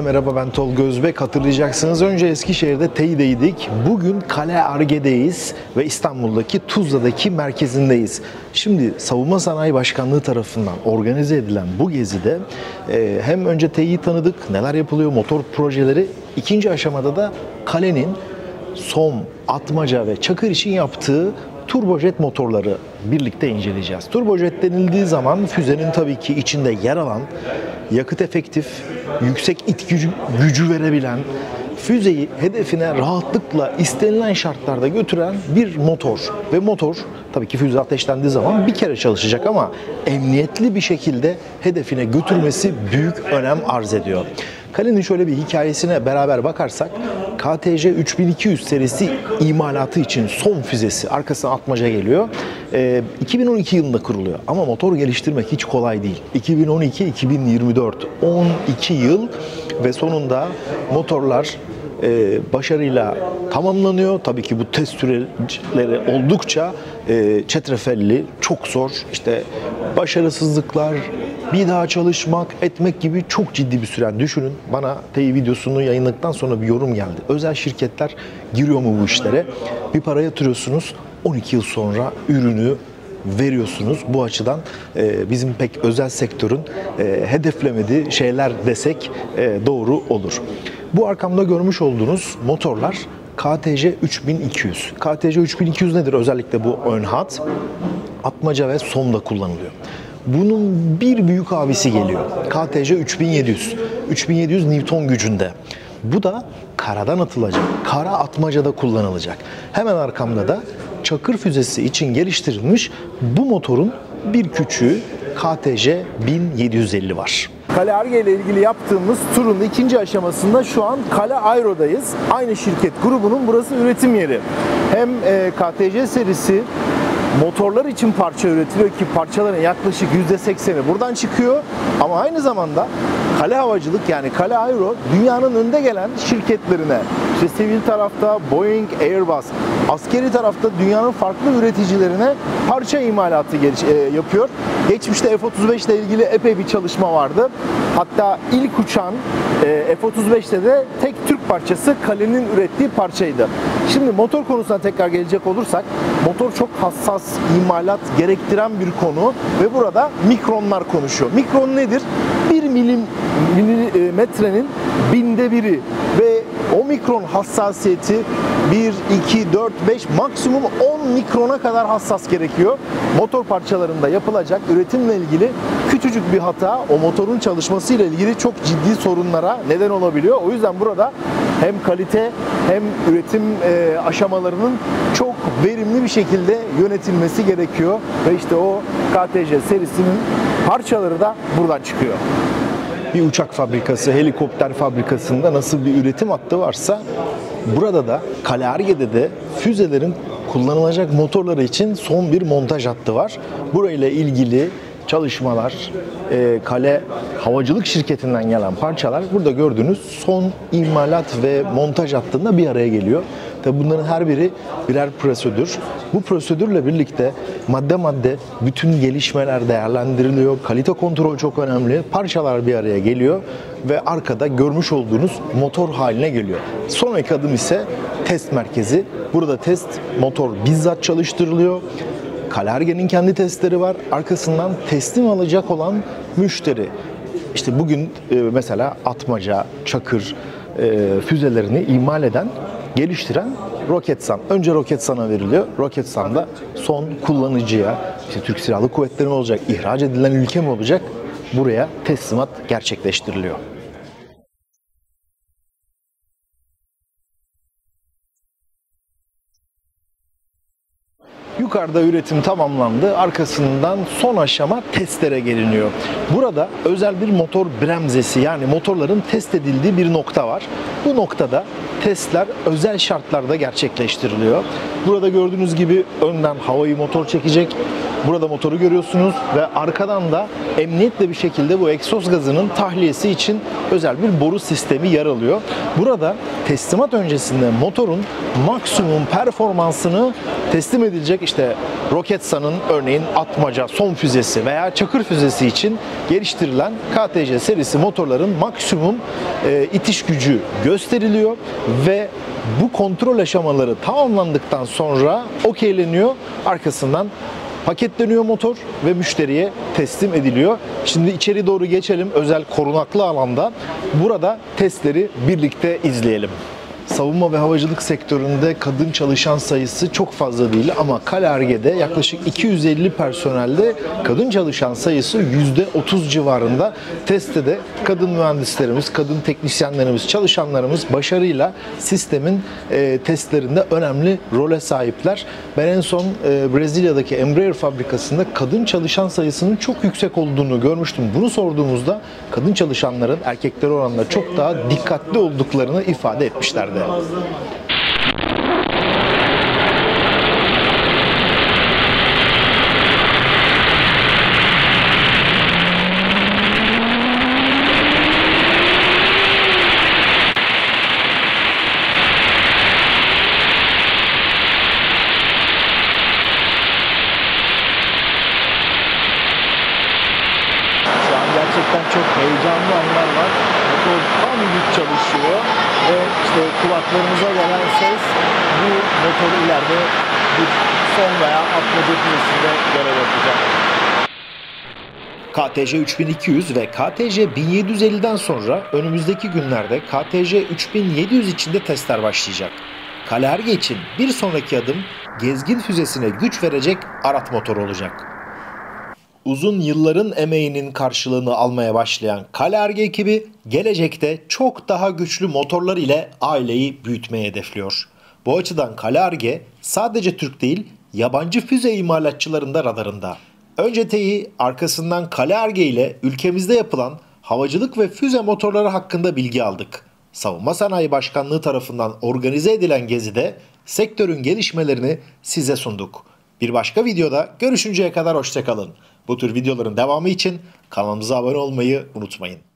merhaba, ben Tolga Özbek. Hatırlayacaksınız, önce Eskişehir'de TEİ'deydik. Bugün Kale Ar-Ge'deyiz ve İstanbul'daki Tuzla'daki merkezindeyiz. Şimdi Savunma Sanayi Başkanlığı tarafından organize edilen bu gezide hem önce TEİ'yi tanıdık, neler yapılıyor, motor projeleri. İkinci aşamada da Kale'nin SOM, Atmaca ve Çakır için yaptığı turbojet motorları birlikte inceleyeceğiz. Turbojet denildiği zaman füzenin tabii ki içinde yer alan, yakıt efektif, yüksek it gücü verebilen, füzeyi hedefine rahatlıkla istenilen şartlarda götüren bir motor. Ve motor tabii ki füze ateşlendiği zaman bir kere çalışacak ama emniyetli bir şekilde hedefine götürmesi büyük önem arz ediyor. Kale'nin şöyle bir hikayesine beraber bakarsak, KTC 3200 serisi imalatı için son füzesi, arkasına Atmaca geliyor. 2012 yılında kuruluyor ama motor geliştirmek hiç kolay değil. 2012-2024, 12 yıl ve sonunda motorlar başarıyla tamamlanıyor. Tabii ki bu test süreleri oldukça çetrefelli, çok zor. İşte başarısızlıklar, bir daha çalışmak, etmek gibi çok ciddi bir süren. Düşünün, bana TEİ videosunu yayınladıktan sonra bir yorum geldi. Özel şirketler giriyor mu bu işlere? Bir para yatırıyorsunuz, 12 yıl sonra ürünü veriyorsunuz. Bu açıdan bizim pek özel sektörün hedeflemediği şeyler desek doğru olur. Bu arkamda görmüş olduğunuz motorlar KTC 3200. KTC 3200 nedir? Özellikle bu ön hat Atmaca ve SOM'da kullanılıyor. Bunun bir büyük abisi geliyor. KTC 3700. 3700 Newton gücünde. Bu da karadan atılacak. Kara Atmaca'da kullanılacak. Hemen arkamda da Çakır füzesi için geliştirilmiş bu motorun bir küçüğü KTC 1750 var. Kale Ar-Ge ile ilgili yaptığımız turun ikinci aşamasında şu an Kale Aero'dayız. Aynı şirket grubunun burası üretim yeri. Hem KTC serisi motorlar için parça üretiliyor ki parçaların yaklaşık %80'i buradan çıkıyor. Ama aynı zamanda Kale Havacılık, yani Kale Aero, dünyanın önde gelen şirketlerine, işte sivil tarafta Boeing, Airbus, askeri tarafta dünyanın farklı üreticilerine parça imalatı yapıyor. Geçmişte F-35 ile ilgili epey bir çalışma vardı. Hatta ilk uçan F-35'te de tek Türk parçası Kale'nin ürettiği parçaydı. Şimdi motor konusuna tekrar gelecek olursak, motor çok hassas, imalat gerektiren bir konu ve burada mikronlar konuşuyor. Mikron nedir? 1 milimetrenin binde biri ve o mikron hassasiyeti 1, 2, 4, 5, maksimum 10 mikrona kadar hassas gerekiyor. Motor parçalarında yapılacak üretimle ilgili küçücük bir hata o motorun çalışmasıyla ilgili çok ciddi sorunlara neden olabiliyor. O yüzden burada hem kalite hem üretim aşamalarının çok verimli bir şekilde yönetilmesi gerekiyor. Ve işte o KTC serisinin parçaları da buradan çıkıyor. Bir uçak fabrikası, helikopter fabrikasında nasıl bir üretim hattı varsa, burada da Kale Ar-Ge'de de füzelerin kullanılacak motorları için son bir montaj hattı var. Burayla ilgili çalışmalar, Kale Havacılık şirketinden gelen parçalar burada gördüğünüz son imalat ve montaj hattında bir araya geliyor. Tabi bunların her biri birer prosedür. Bu prosedürle birlikte madde madde bütün gelişmeler değerlendiriliyor. Kalite kontrol çok önemli. Parçalar bir araya geliyor ve arkada görmüş olduğunuz motor haline geliyor. Sonraki adım ise test merkezi. Burada test motor bizzat çalıştırılıyor. Kale Ar-Ge'nin kendi testleri var. Arkasından teslim alacak olan müşteri. İşte bugün mesela Atmaca, Çakır füzelerini imal eden, geliştiren Roketsan. Önce Roketsan'a veriliyor. Roketsan da son kullanıcıya, işte Türk Silahlı Kuvvetleri mi olacak, ihraç edilen ülke mi olacak, buraya teslimat gerçekleştiriliyor. Yukarıda üretim tamamlandı. Arkasından son aşama testlere geliniyor. Burada özel bir motor bremzesi, yani motorların test edildiği bir nokta var. Bu noktada testler özel şartlarda gerçekleştiriliyor. Burada gördüğünüz gibi önden havayı motor çekecek. Burada motoru görüyorsunuz ve arkadan da emniyetle bir şekilde bu egzoz gazının tahliyesi için özel bir boru sistemi yer alıyor. Burada teslimat öncesinde motorun maksimum performansını teslim edilecek, işte Roketsan'ın örneğin Atmaca son füzesi veya Çakır füzesi için geliştirilen KTC serisi motorların maksimum itiş gücü gösteriliyor ve bu kontrol aşamaları tamamlandıktan sonra okeyleniyor. Arkasından paketleniyor motor ve müşteriye teslim ediliyor. Şimdi içeri doğru geçelim. Özel korunaklı alanda. Burada testleri birlikte izleyelim. Savunma ve havacılık sektöründe kadın çalışan sayısı çok fazla değil ama Kale Ar-Ge'de yaklaşık 250 personelde kadın çalışan sayısı %30 civarında. Testte de kadın mühendislerimiz, kadın teknisyenlerimiz, çalışanlarımız başarıyla sistemin testlerinde önemli role sahipler. Ben en son Brezilya'daki Embraer fabrikasında kadın çalışan sayısının çok yüksek olduğunu görmüştüm. Bunu sorduğumuzda kadın çalışanların erkeklere oranla çok daha dikkatli olduklarını ifade etmişlerdi. Fazla. Şu an gerçekten çok heyecanlı anlar var. Motor tam güç çalışıyor ve işte kulaklarımıza gelen ses bu motor ileride bir son veya atmaca füzesinde görev yapacak. KTC 3200 ve KTC 1750'den sonra önümüzdeki günlerde KTC 3700 için de testler başlayacak. Kale Ar-Ge için bir sonraki adım gezgin füzesine güç verecek Arat motoru olacak. Uzun yılların emeğinin karşılığını almaya başlayan Kale Ar-Ge ekibi gelecekte çok daha güçlü motorlar ile aileyi büyütmeyi hedefliyor. Bu açıdan Kale Ar-Ge sadece Türk değil, yabancı füze imalatçıların da radarında. Önce TEİ, arkasından Kale Ar-Ge ile ülkemizde yapılan havacılık ve füze motorları hakkında bilgi aldık. Savunma Sanayi Başkanlığı tarafından organize edilen gezide sektörün gelişmelerini size sunduk. Bir başka videoda görüşünceye kadar hoşça kalın. Bu tür videoların devamı için kanalımıza abone olmayı unutmayın.